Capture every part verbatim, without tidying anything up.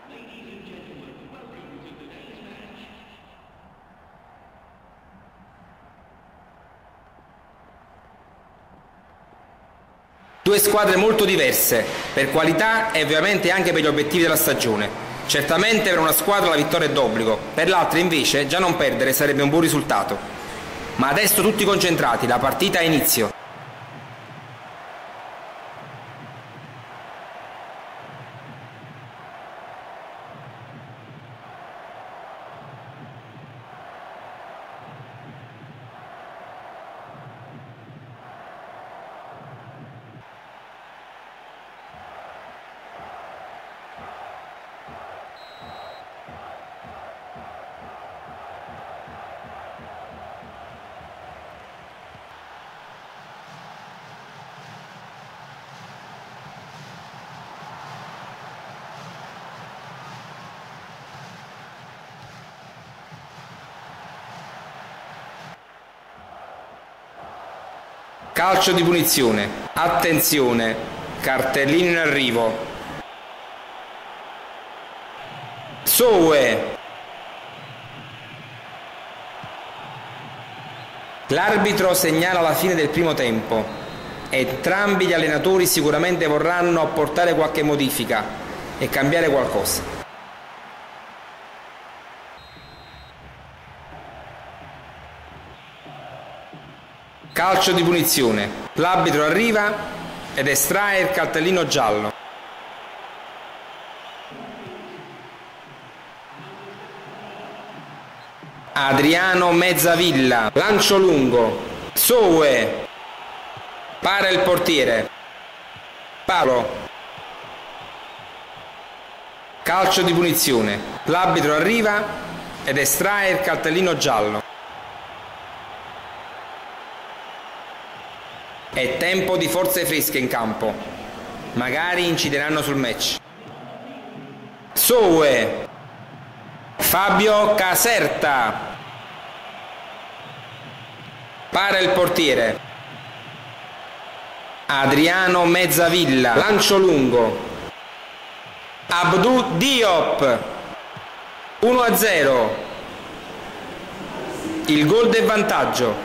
Due squadre molto diverse, per qualità e ovviamente anche per gli obiettivi della stagione. Certamente per una squadra la vittoria è d'obbligo, per l'altra invece già non perdere sarebbe un buon risultato. Ma adesso tutti concentrati, la partita ha inizio. Calcio di punizione. Attenzione, cartellino in arrivo. Sowe. L'arbitro segnala la fine del primo tempo. Entrambi gli allenatori sicuramente vorranno apportare qualche modifica e cambiare qualcosa. Calcio di punizione. L'arbitro arriva ed estrae il cartellino giallo. Adriano Mezzavilla. Lancio lungo. Sowe. Para il portiere. Palo. Calcio di punizione. L'arbitro arriva ed estrae il cartellino giallo. È tempo di forze fresche in campo. Magari incideranno sul match. Sowe. Fabio Caserta. Para il portiere. Adriano Mezzavilla. Lancio lungo. Abdou Diop. uno a zero. Il gol del vantaggio.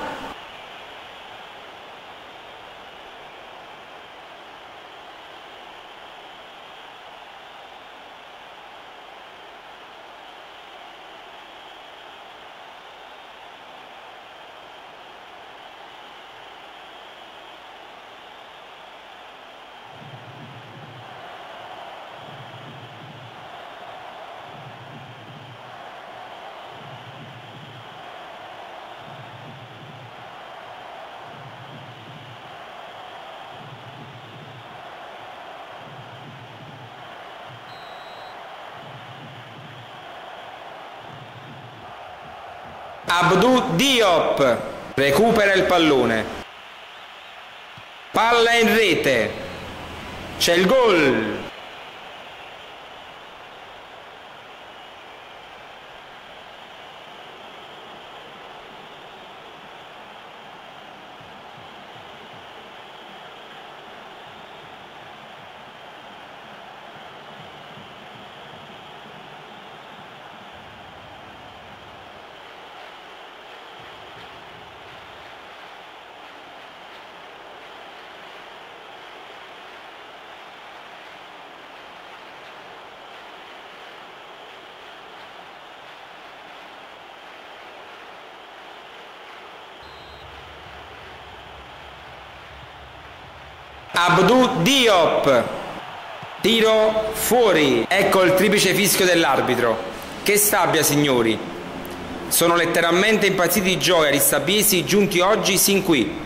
Abdou Diop recupera il pallone. Palla in rete. C'è il gol. Abdou Diop. Tiro fuori. Ecco il triplice fischio dell'arbitro. Che sabbia, signori. Sono letteralmente impazziti di gioia gli sabiesi giunti oggi sin qui.